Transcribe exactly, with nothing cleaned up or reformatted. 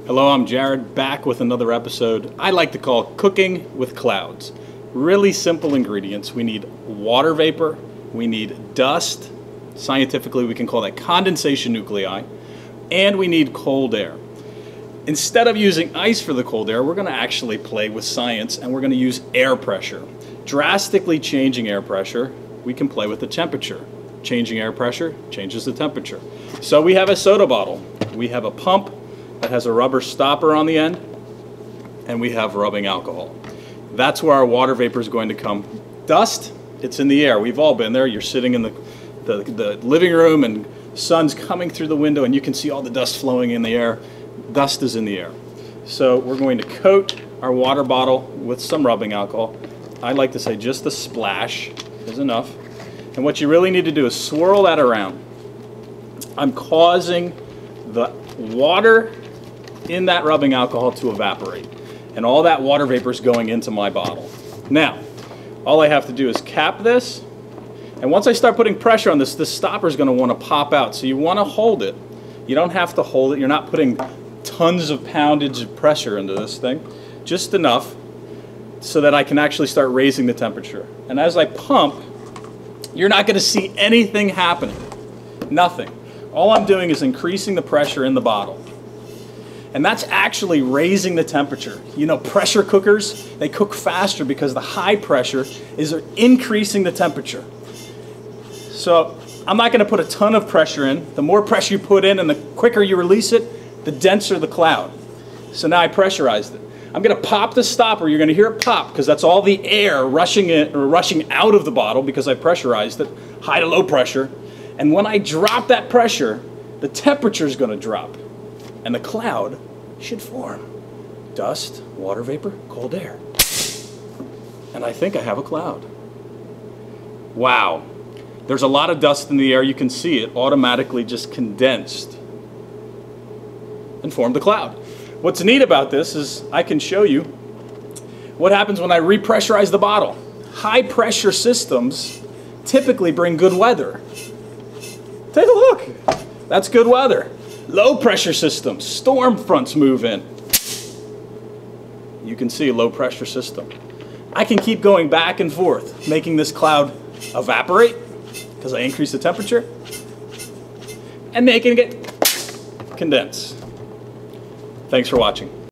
Hello, I'm Jared, back with another episode I like to call Cooking with Clouds. Really simple ingredients. We need water vapor, we need dust, scientifically we can call that condensation nuclei, and we need cold air. Instead of using ice for the cold air, we're going to actually play with science and we're going to use air pressure. Drastically changing air pressure, we can play with the temperature. Changing air pressure changes the temperature. So we have a soda bottle. We have a pump that has a rubber stopper on the end, and we have rubbing alcohol. That's where our water vapor is going to come. Dust, it's in the air. We've all been there. You're sitting in the, the, the living room and sun's coming through the window and you can see all the dust flowing in the air. Dust is in the air. So we're going to coat our water bottle with some rubbing alcohol. I like to say just a splash is enough. And what you really need to do is swirl that around. I'm causing the water in that rubbing alcohol to evaporate. And all that water vapor is going into my bottle. Now, all I have to do is cap this. And once I start putting pressure on this, this stopper is going to want to pop out. So you want to hold it. You don't have to hold it. You're not putting tons of poundage of pressure into this thing. Just enough so that I can actually start raising the temperature. And as I pump, you're not going to see anything happening. Nothing. All I'm doing is increasing the pressure in the bottle. And that's actually raising the temperature. You know, pressure cookers, they cook faster because the high pressure is increasing the temperature. So I'm not going to put a ton of pressure in. The more pressure you put in and the quicker you release it, the denser the cloud. So now I pressurized it. I'm going to pop the stopper. You're going to hear it pop because that's all the air rushing in, or rushing out of the bottle because I pressurized it, high to low pressure. And when I drop that pressure, the temperature is going to drop. And the cloud should form. Dust, water vapor, cold air. And I think I have a cloud. Wow. There's a lot of dust in the air. You can see it automatically just condensed and formed the cloud. What's neat about this is I can show you what happens when I repressurize the bottle. High pressure systems typically bring good weather. Take a look. That's good weather. Low pressure systems, storm fronts move in. You can see a low pressure system. I can keep going back and forth, making this cloud evaporate because I increase the temperature and making it condense. Thanks for watching.